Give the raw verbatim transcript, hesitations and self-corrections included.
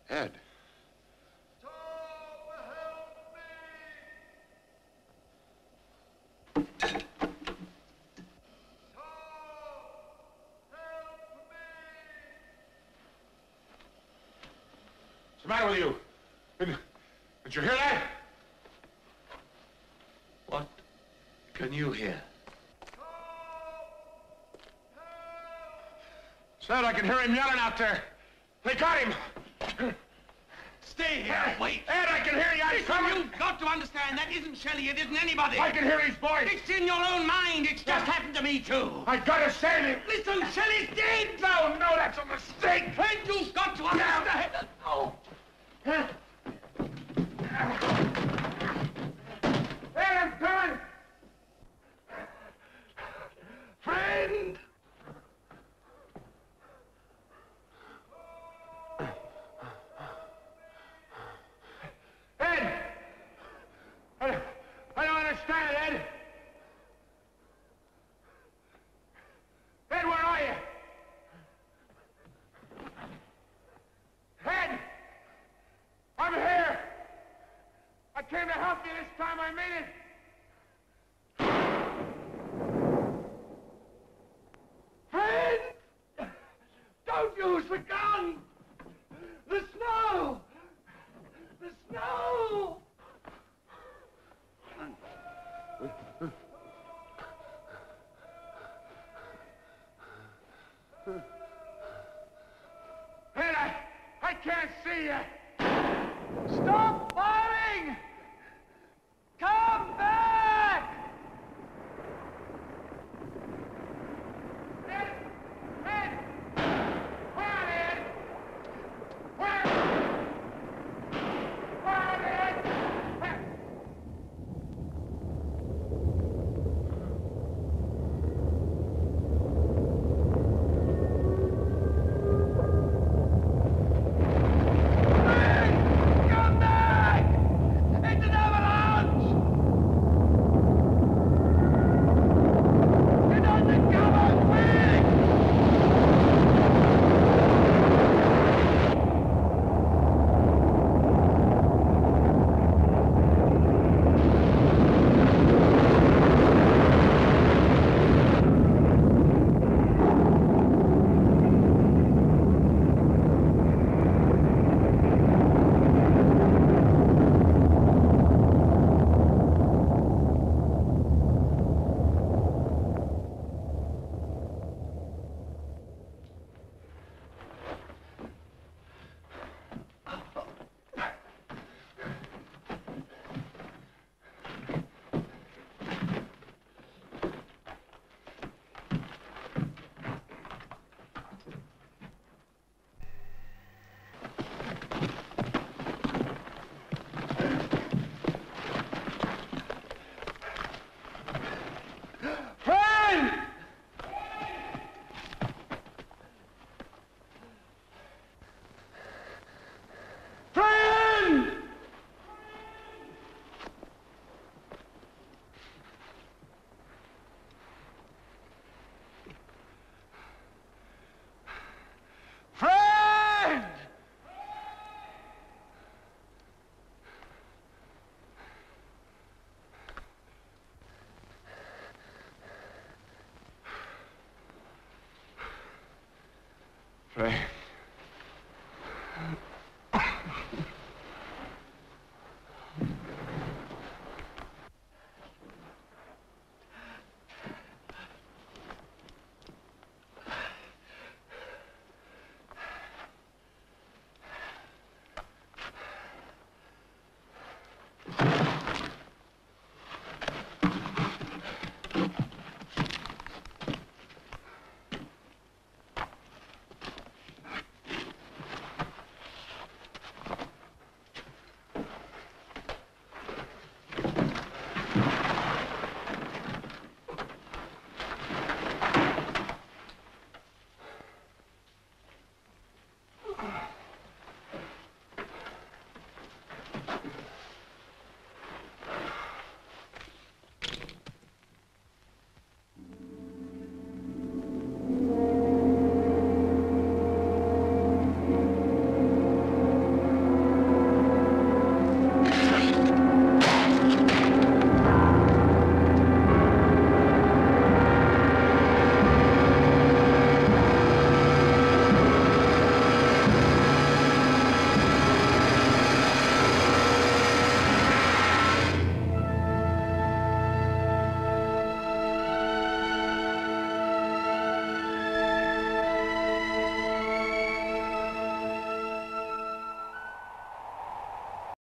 Ed. What's the matter with you? Did, did you hear that? What can you hear? Said I can hear him yelling out there. They got him. Stay here. Ed, Wait. Ed, I can hear you. I'm Listen, coming. you've got to understand that isn't Shelley. It isn't anybody. I can hear his voice. It's in your own mind. It's just happened to me, too. I gotta save him. Listen, Shelley's dead. No, no, that's a mistake. Ed, you've got to understand. Oh. Ed, I'm coming. Friend. Ed! I don't, I don't understand, Ed. Ed, where are you? Ed! I'm here! I came to help you this time, I mean it! Friend! Don't use the gun! The snow! The snow! Ed, I, I can't see you! Stop firing! Come back! Ed! Ed! Where are they, Ed? Where? Where are they, Ed? Ed! Come back! It's an avalanche! Get under cover, quick! Friend! Friend! Friend! Friend.